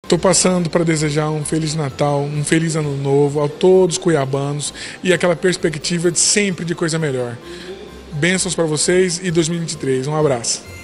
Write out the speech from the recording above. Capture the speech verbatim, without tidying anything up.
Estou passando para desejar um Feliz Natal, um Feliz Ano Novo a todos os cuiabanos e aquela perspectiva de sempre de coisa melhor. Bênçãos para vocês e dois mil e vinte e três. Um abraço.